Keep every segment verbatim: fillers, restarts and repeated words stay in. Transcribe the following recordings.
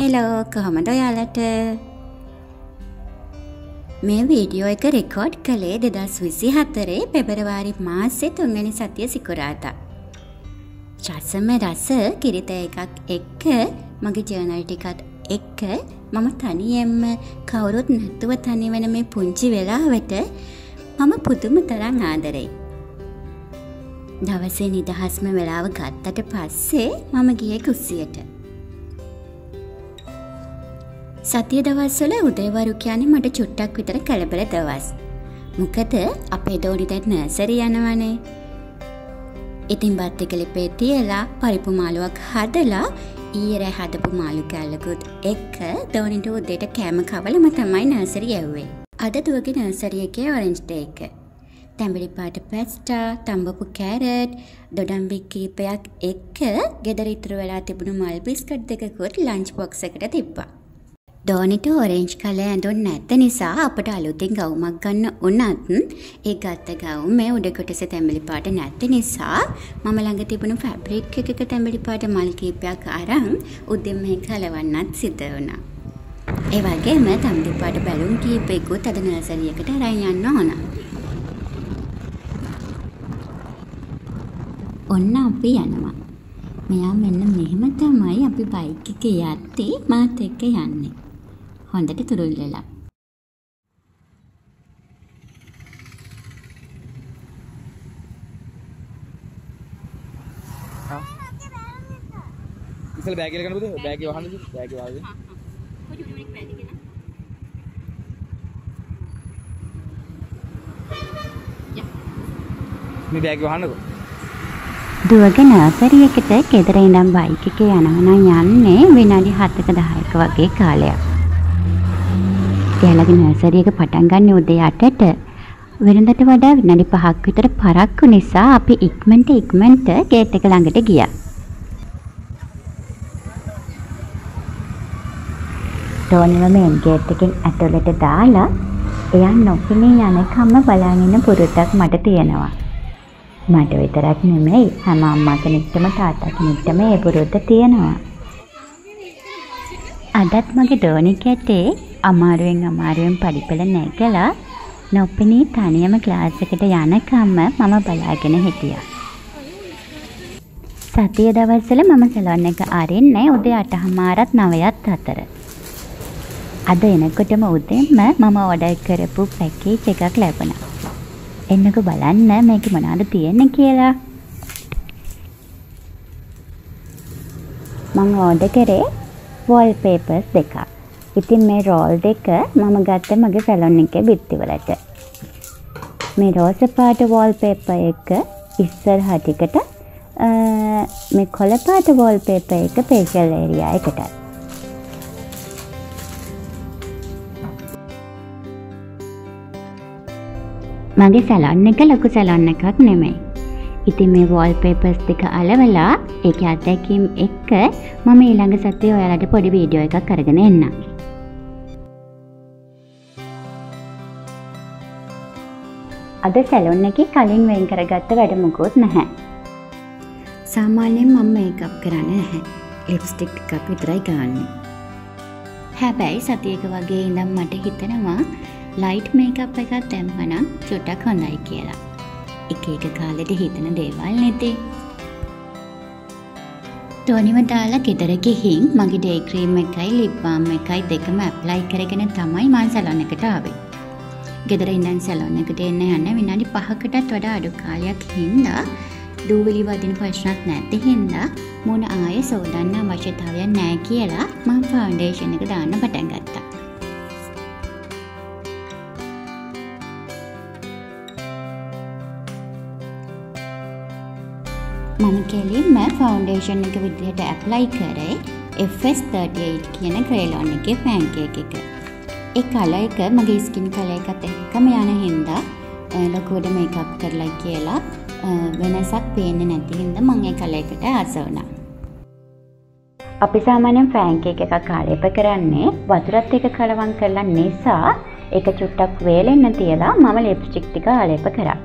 Hello කොහොමද ඔයාලට? මේ වීඩියෝ එක රෙකෝඩ් කළේ දෙදස් විසිහතරේ පෙබරවාරි මාසේ තුන්වෙනි සතිය සිකුරාදා. රසම රස කිරිත එකක් එක්ක මගේ ජර්නල් ටිකත් එක්ක මම තනියෙන්ම කවුරුත් නැතුව තනි වෙන මේ පුංචි වෙලාවට මම පුදුම තරම් ආදරෙයි. දවසේ නිදහස්ම වෙලාව ගත්තට පස්සේ මම ගියේ කුස්සියට. සතිය දවස්වල උදේවරු කියන්නේ මට චුට්ටක් විතර කලබල දවස්. මොකද අපේ දෝනි දැන් නර්සරි යනවනේ. ඉතින් බත් එක ලිපේ තියලා පරිප්පු මාළුවක් හදලා ඊයේ රෑ හදපු මාළු කැල්ලකුත් එක්ක දෝනිට උදේට කෑම කවලම තමයි නර්සරි යව්වේ. අද දුවගේ නර්සරි එකේ ඔරෙන්ජ් ඩේ එක. තැඹිලි පාට පැස්ටා, තඹපු කැරට්, දොඩම්බි කීපයක් එක්ක ගෙදර ඉතුරු වෙලා තිබුණු මල් බිස්කට් දෙකකුත් ලන්ච් බොක්ස් එකට තිබ්බා. දෝනිට ඔරෙන්ජ් කලර් ඇඳුම් නැත්ත නිසා අපට අලුතින් ගවුමක් ගන්න උනත් ඒ ගත්ත ගවුමේ උඩ කොටස තැඹිලි පාට නැත්ත නිසා මම ළඟ තිබුණු ෆැබ්‍රික් එකක තැඹිලි පාට මල් කීපයක් අරන් උදෙන් මේ කලවන්නත් සිද්ධ වුණා. ඒ වගේම තැඹිලි පාට බැලුම් කීපයකුත් අද නර්සරි එකට අරන් යන්න ඕන. ඔන්න අපි යනවා. මෙයා මෙන්න මෙහෙම තමයි අපි බයික් එකේ යද්දී මාත් එක්ක යන්නේ. හොඳට තුරුල් වෙලා. හා ඉස්සෙල්ලා බෑග් එක ගන්න පුතේ බෑග් එක වහන්නද බෑග් එක වහන්න. කොයි යුනික් බෑග් එක නේ? යා. මේ බෑග් එක වහන්නකෝ. දුවගේ නර්සරි එකට ගෙදර ඉඳන් බයික් එකේ යනවා නම් යන්නේ විනාඩි හතක දහයක වගේ කාලයක්. එයාලගේ නර්සරි එක පටන් ගන්න උදේ අටට. වෙනදට වඩා විනාඩි පහක් විතර පරක්කු නිසා අපි ඉක්මනට ඉක්මනට ගේට් එක ළඟට ගියා. ටෝනිව මේන් ගේට් එකෙන් ඇතුළට දාලා එයා නොපෙනී යනකම් බලන් ඉන්න පුරුද්දක් මට තියෙනවා. මට විතරක් නෙමෙයි හැම අම්මා කෙනෙක්ටම තාත්තා කෙනෙක්ටම ඒ පුරුද්ද තියෙනවා. අදත් මගේ ඩෝනි කැටේ අමාරුවෙන් අමාරුවෙන් පඩිපෙළ නැගලා නොපෙනී තනියම ක්ලාස් එකට යනකම් මම බලාගෙන හිටියා. සතිය දවස්වල මම සැලොන් එක අරින්නේ උදේ අටහමාරත් නවයත් අතර. අද එනකොටම උදේම මම ඕඩර් කරපු පැකේජ් එකක් ලැබුණා. එන්නකෝ බලන්න මේක මොනවද තියෙන්නේ කියලා. මම ඕඩර් කරේ wallpapers දෙකක්. ඉතින් මේ රෝල් දෙක මම ගත්ත මගේ සැලොන් එකේ බිත්තිවලට. මේ රෝස පාට wallpaper එක ඉස්සරහ ටිකට මේ කොළ පාට wallpaper එක facial area එකට. මගේ සැලොන් එක ලොකු සැලොන් එකක් නෙමෙයි. ඉතින් මේ wallpapers දෙක අලවලා ඒකේ අත්දැකීම් එක්ක මම ඊළඟ සතියේ ඔයාලට පොඩි වීඩියෝ එකක් අරගෙන එන්නම්. අද සැලොන් එකේ කලින් වෙන් කරගත්ත වැඩ මොකුත් නැහැ. සාමාන්‍යයෙන් මම මේකප් කරන්නේ නැහැ. ලිප්ස්ටික් එකක් විතරයි ගන්නෙ. හැබැයි සතියක වගේ ඉඳන් මට හිතෙනවා ලයිට් මේකප් එකක් දැම්මනම් චුට්ටක් හොඳයි කියලා. එක එක කාලෙට හිතන දේවල් නැති. ටෝනිව දාලා ගෙදර ගිහින් මගේ ඩේ ක්‍රීම් එකයි ලිප් බාම් එකයි දෙකම ඇප්ලයි කරගෙන තමයි මම සැලොන් එකට ආවේ. ගෙදර ඉඳන් සැලොන් එකට එන්න යන විනාඩි පහකටත් වඩා අඩු කාලයක් හින්දා දූවිලි වදින ප්‍රශ්නත් නැති හින්දා මොන ආයේ සෝදන්න අවශ්‍යතාවයක් නැහැ කියලා මම ෆවුන්ඩේෂන් එක දාන්න පටන් ගත්තා. මම කෙලින්ම ෆවුන්ඩේෂන් එක විදිහට ඇප්ලයි කරේ එෆ් එස් තර්ටි එයිට් කියන ක්‍රේලොන් එකේ පෑන්කේක් එක. ඒ කලර් එක මගේ ස්කින් කලර් එකත් එක්කම යන හින්දා ලොකුවට මේකප් කරලා කියලා වෙනසක් පේන්නේ නැති හින්දා මම ඒ කලර් එකට ආස වුණා. අපි සාමාන්‍යයෙන් පෑන්කේක් එකක් ආලේප කරන්නේ වතුරත් එක්ක කලවම් කරලා නිසා ඒක චුට්ටක් වේලෙන්න තියලා මම ලිප්ස්ටික් ටික ආලේප කරා.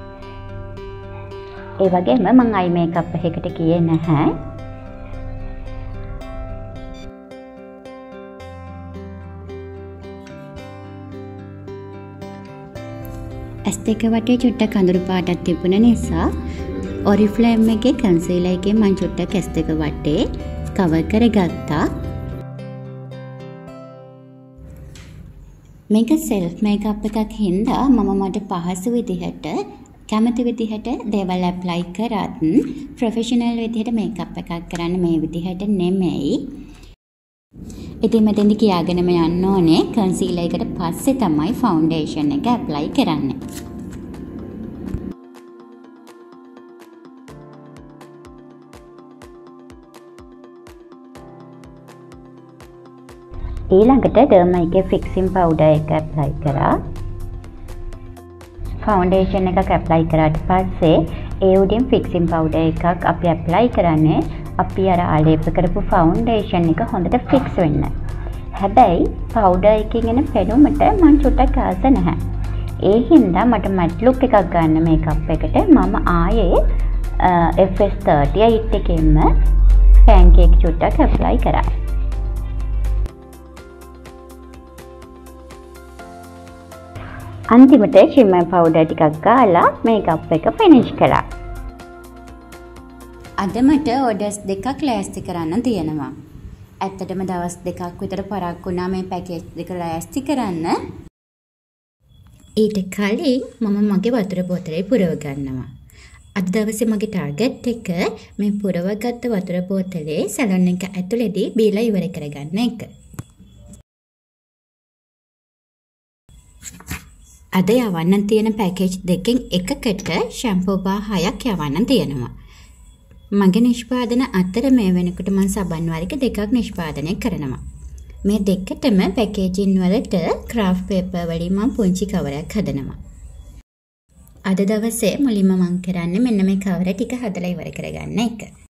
ඒ වගේම මම අයි මේකප් එකකට ගියේ නැහැ. ඇස් දෙක වටේ චුට්ටක් අඳුරු පාටක් තිබුණ නිසා ඔරිෆ්ලේම් එකේ කන්සීලර් එකේ මම චුට්ටක් ඇස් දෙක වටේ කවර් කරගත්තා. මේක සෙල්ෆ් මේකප් එකක් හින්දා මම මට පහසු විදිහට කැමති විදිහට දේවල් ඇප්ලයි කරත් ප්‍රොෆෙෂනල් විදිහට මේකප් එකක් කරන්න මේ විදිහට නෙමෙයි. ඉතින් මෙතෙන්දි කියාගෙනම යන්න ඕනේ කන්සීලර් එකට පස්සේ තමයි ෆවුන්ඩේෂන් එක ඇප්ලයි කරන්නේ. ඊළඟට ඩර්මා එකේ ෆික්සින් පවුඩර් එක ඇප්ලයි කරා. ෆවුන්ඩේෂන් එකක් ඇප්ලයි කරාට පස්සේ ඒ උඩින් ෆික්සින් පවුඩර් එකක් අපි ඇප්ලයි කරන්නේ අපි අර ආලේප කරපු ෆවුන්ඩේෂන් එක හොඳට ෆික්ස් වෙන්න. හැබැයි පවුඩර් එකකින් එන පෙනුමට මම චුට්ටක් ආස නැහැ. ඒ හින්දා මට මැට් ලුක් එකක් ගන්න මේකප් එකට මම ආයේ එෆ් එස් තර්ටි එයිට් එකෙන්ම පැන්කේක් චුට්ටක් ඇප්ලයි කරා. අන්තිමට ෂිමර් පවුඩර් ටිකක් ගාලා මේකප් එක ෆිනිෂ් කළා. අද මට ඕඩර්ස් දෙකක් ලෑස්ති කරන්න තියෙනවා. ඇත්තටම දවස් දෙකක් විතර පරක් වුණා මේ පැකේජ් දෙක ලෑස්ති කරන්න. ඊට කලින් මම මගේ වතුර බෝතලේ පුරව ගන්නවා. අද දවසේ මගේ ටාගට් එක මේ පුරවගත්ත වතුර බෝතලේ සැලොන් එක ඇතුලේදී බීලා ඉවර කරගන්න එක. අද යවන්න තියෙන පැකේජ් දෙකෙන් එකකට ෂැම්පූ බා හයක් යවන්න තියෙනවා. මගේ නිෂ්පාදන අතර මේ වෙනකොට මම සබන් වර්ග දෙකක් නිෂ්පාදනය කරනවා. මේ දෙකටම පැකේජින් වලට ක්‍රාෆ්ට් පේපර් වලින් මම පුංචි කවරයක් හදනවා. අද දවසේ මුලින්ම මම කරන්නේ මෙන්න මේ කවර ටික හදලා ඉවර කරගන්න එක.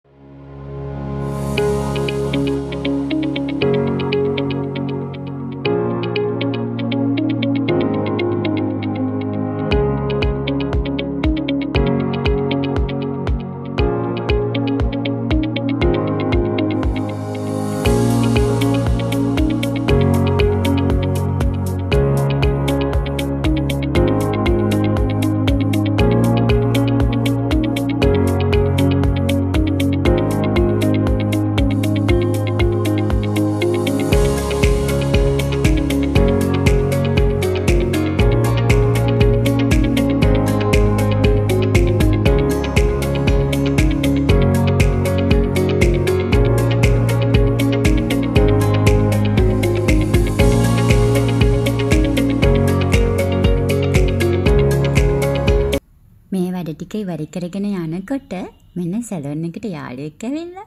ටික ඉවර කරගෙන යනකොට මෙන්න සැලොන් එකට යාළුවෙක් ඇවිල්ලා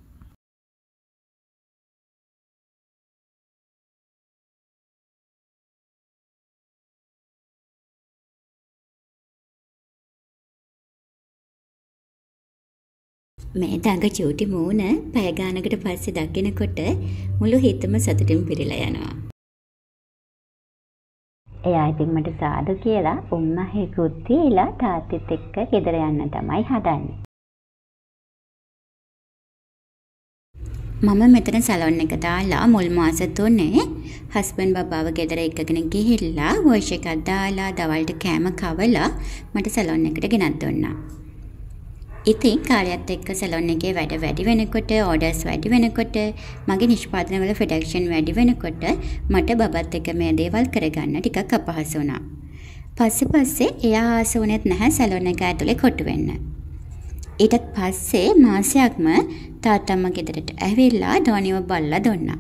මේ දඟ චූටි මූණ පැය ගානකට පස්සේ දකිනකොට මුළු හිතම සතුටින් පිරීලා යනවා. එයා ඉතින් මට සාදු කියලා උම්මහෙකුත් දීලා තාත්තෙත් එක්ක ගෙදර යන්න තමයි හදන්නේ. මම මෙතන සැලොන් එක දාලා මුල් මාස තුනේ හස්බන්ඩ් බබාව ගෙදර එක්කගෙන ගිහිල්ලා වොෂ් එකක් දාලා දවල්ට කෑම කවලා මට සැලොන් එකට ගෙනත් දුන්නා. ඉතින් කාලයත් එක්ක සැලොන් එකේ වැඩ වැඩි වෙනකොට ඕඩර්ස් වැඩි වෙනකොට මගේ නිෂ්පාදන වල ප්‍රොඩක්ෂන් වැඩි වෙනකොට මට බබත් එක්ක මේ දේවල් කරගන්න ටිකක් අපහසු වුණා. පස්සේ පස්සේ එයා ආස වුණෙත් නැහැ සැලොන් එක ඇතුලේ කොටු වෙන්න. ඊටත් පස්සේ මාසයක්ම තාත්තම්ම ගෙදරට ඇවිල්ලා ඩෝනිව බල්ලා දුන්නා.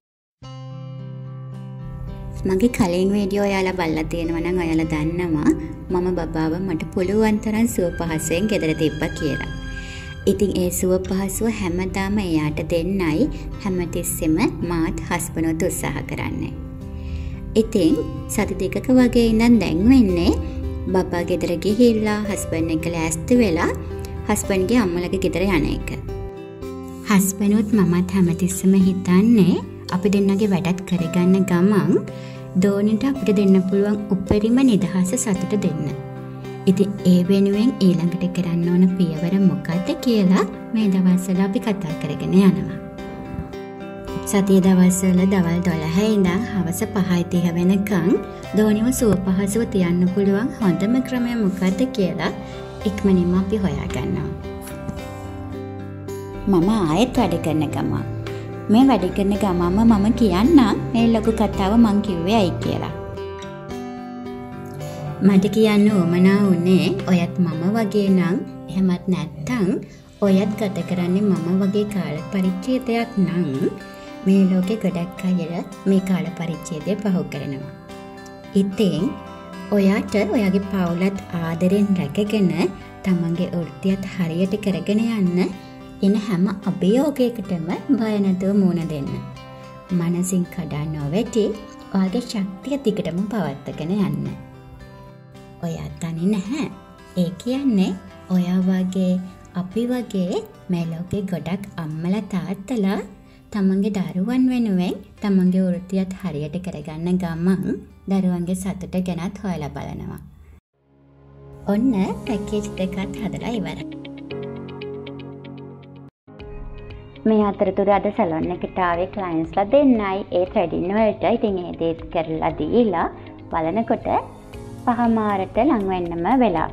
මගේ කලින් වීඩියෝ ඔයාලා බලලා තියෙනවා නම් ඔයාලා දන්නවා මම බබාව මට පුළුවන් තරම් සුව පහසුවෙන් ගෙදර තිබ්බා කියලා. ඉතින් ඒ සුව පහසුව හැමදාම එයාට දෙන්නයි හැමතිස්සෙම මාත් හස්බන්ඩ්වත් උත්සාහ කරන්නේ. ඉතින් සති දෙකක වගේ ඉඳන් දැන් වෙන්නේ බබා ගෙදර ගිහිල්ලා හස්බන්ඩ් එක ලෑස්ති වෙලා හස්බන්ඩ්ගේ අම්මලගේ ගෙදර යන එක. හස්බන්ඩ්වත් මමත් හැමතිස්සෙම හිතන්නේ අපි දෙන්නගේ වැඩත් කරගන්න ගමන් දෝනිට අපිට දෙන්න පුළුවන් උපරිම නිදහස සතුට දෙන්න. ඉතින් ඒ වෙනුවෙන් ඊළඟට කරන්න ඕන පියවර මොකක්ද කියලා මේ දවස්වල අපි කතා කරගෙන යනවා. සතිය දවස්වල දවල් දොළහ ඉඳන් හවස පහයි තිහ වෙනකන් දෝනිව සුව පහසුව තියන්න පුළුවන් හොඳම ක්‍රමය මොකක්ද කියලා ඉක්මනින්ම අපි හොයාගන්නවා. මම ආයෙත් වැඩ කරන ගමන් මේ වැඩ කරන ගමන්ම මම කියන්නම් මේ ලොකු කතාව මං කිව්වේ ඇයි කියලා. මට කියන්න උවමනා වුණේ ඔයත් මම වගේ නම් එහෙමත් නැත්තම් ඔයත් ගත කරන්නේ මම වගේ කාල පරිච්ඡේදයක් නම් මේ ලෝකේ ගොඩක් අය මේ කාල පරිච්ඡේදය පහු කරනවා. ඉතින් ඔයාට ඔයාගේ පවුලත් ආදරෙන් රැකගෙන තමන්ගේ වෘත්තියත් හරියට කරගෙන යන්න එන හැම අභියෝගයකටම බය නැතුව මුහුණ දෙන්න. මනසින් කඩා නොවැටි ඔයාගේ ශක්තිය දිගටම පවත්වාගෙන යන්න. ඔයා තනි නැහැ. ඒ කියන්නේ ඔයා වගේ අපි වගේ මේ ලෝකේ ගොඩක් අම්මලා තාත්තලා තමන්ගේ දරුවන් වෙනුවෙන් තමන්ගේ වෘත්තියත් හරියට කරගන්න ගමන් දරුවන්ගේ සතුට ගැනත් හොයලා බලනවා. ඔන්න පැකේජ් දෙකත් හදලා ඉවරයි. මේ අතරතුර අද සැලොන් එකට ආවේ ක්ලයන්ට්ස්ලා දෙන්නයි ඒ ත්‍රෙඩින් වලට. ඉතින් ඒ දේත් කරලා දීලා බලනකොට පහමාරට ලං වෙන්නම වෙලා.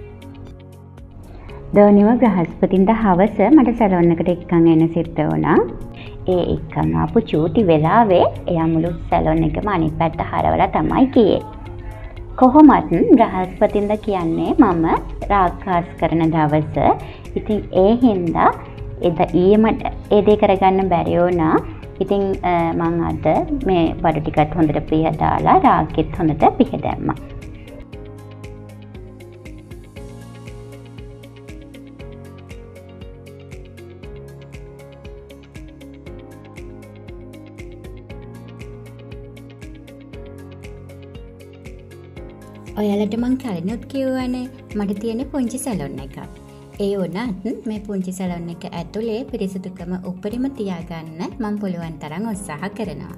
දෝනිව බ්‍රහස්පතින්දා හවස මට සැලොන් එකට එක්කන් එන්න සිද්ධ වුණා. ඒ එක්කන් ආපු චූටි වෙලාවේ එයා මුළු සැලොන් එකම අනිත් පැත්ත හරවලා තමයි ගියේ. කොහොමත් බ්‍රහස්පතින්දා කියන්නේ මම රාග්කාස් කරන දවස. ඉතින් ඒ හින්දා එද ඊයේ මට ඒ දේ කරගන්න බැරි වුණා. ඉතින් මම අද මේ බඩු ටිකත් හොඳට පිහ දාලා රාගෙත් හොඳට පිහ දැම්මා. ඔයාලට මං කලිනුත් කිව්වනේ මට තියෙන පුංචි සැලොන් එකක්. ඒ වුණත් මේ පුංචි සැලොන් එක ඇතුලේ පිරිසිදුකම උපරිම තියාගන්න මම පුළුවන් තරම් උත්සාහ කරනවා.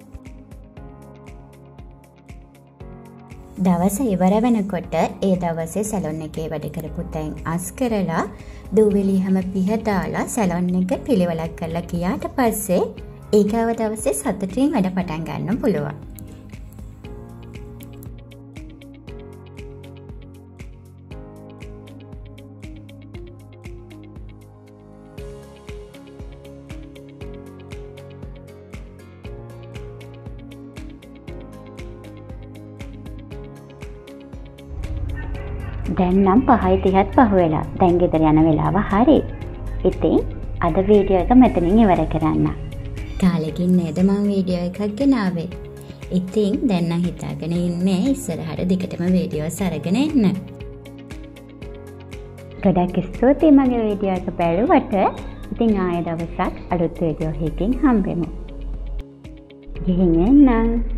දවස ඉවර වෙනකොට ඒ දවසේ සැලොන් එකේ වැඩ කරපු තැන් අස් කරලා දූවිලි හැම පිහ දාලා සැලොන් එක පිළිවෙලක් කරලා ගියාට පස්සේ ඒකව දවසේ සතුටින් වැඩ පටන් ගන්න පුළුවන්. දැන් නම් පහයි තිහත් පහු වෙලා. දැන් ගෙදර යන වෙලාව හරි. ඉතින් අද වීඩියෝ එක මෙතනින් ඉවර කරන්න. කාලෙකින් නේද මම වීඩියෝ එකක් ගෙනාවේ. ඉතින් දැන් නම් හිතාගෙන ඉන්නේ ඉස්සරහට දිගටම වීඩියෝස් අරගෙන එන්න. ගොඩක් ස්තුතියි මගේ වීඩියෝ එක බැලුවට. ඉතින් ආයෙ දවසක් අලුත් වීඩියෝ එකකින් හම්බෙමු. ගිහින් එන්නම්.